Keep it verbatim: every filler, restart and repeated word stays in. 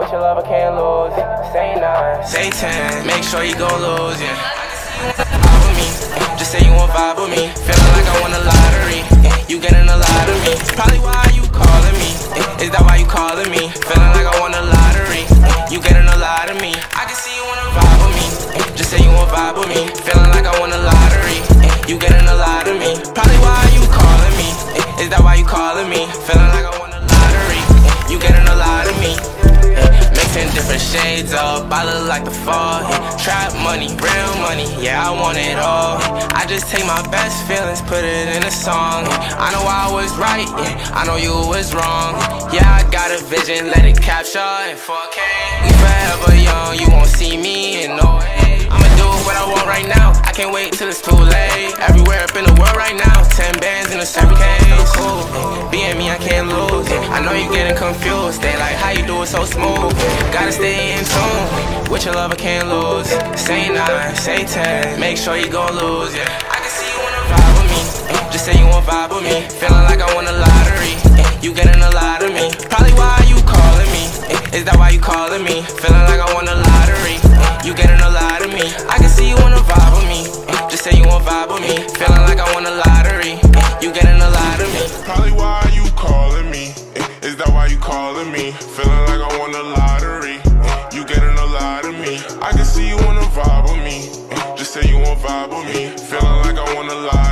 With your love I can't lose, yeah. Say nine, say ten, make sure you gon' lose, yeah. Vibe with me, just say you won't vibe with me. Feeling like I won the lottery, you getting a lot of me. Probably why you calling me, is that why you calling me? Feeling like I won the lottery, you getting a lot of me. I can see you wanna vibe with me, just say you won't vibe with me. Feeling like I won the lottery, you getting a lot of me. Probably why you calling me, is that why you calling me? Feeling like I won the lottery, you getting a lot of me. Mixing different shades up, I look like the fall, yeah. Trap money, real money, yeah, I want it all. I just take my best feelings, put it in a song, yeah. I know I was right, yeah, I know you was wrong. Yeah, I got a vision, let it capture in four K. We forever young, you won't see me in no way. I'ma do what I want right now, I can't wait till it's too late. Everywhere up in the world right now, ten bands in a suitcase. Cool, being me I can't lose, yeah. I know you getting confused, they like how you do it so smooth. Gotta stay in tune, with your love I can't lose. Say nine, say ten, make sure you gon' lose, yeah. I can see you wanna vibe with me, just say you won't vibe with me. Feeling like I won the lottery, you getting a lot of me. Probably why you calling me, is that why you calling me? Feeling like I won the lottery, you getting a lot of me. I can see you wanna vibe with me, just say you won't vibe with me. Feeling like I won the lottery, you getting a lot of me. Probably why you calling me, is that why you calling me? Feeling like I won the lottery, you getting a lot of me. I can see you wanna vibe with me, just say you won't vibe with me. Feeling like I won the lottery.